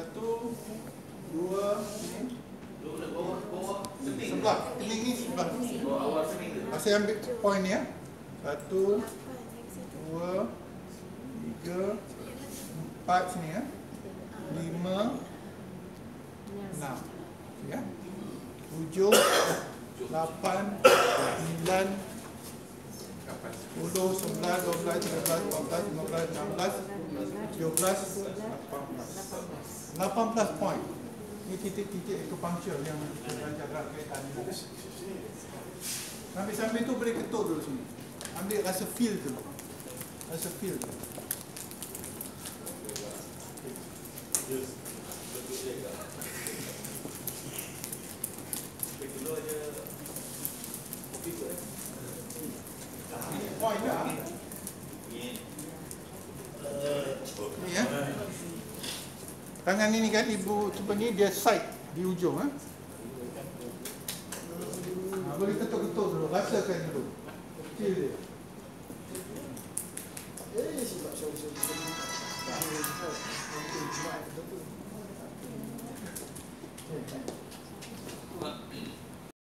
Satu, dua, sebelah. Kening ni sebelah. Saya ambil point ni ya. Satu, dua, tiga, empat sini ya. Lima, enam. Ya. Tujuh, lapan, sembilan, 10, 11, 12, 13, 14, 15, 16, 17, 18 point. Ini titik-titik acupuncture yang kita belajar dalam kaitan ini. Sambil-sambil tu boleh ketuk dulu sini. Ambil rasa feel tu. Rasa feel tu. Point dah. Ni ya. Tangan ini kan ibu cuba ni dia side di ujung boleh ketuk-ketuk dulu, rasakan dulu. Feel dia.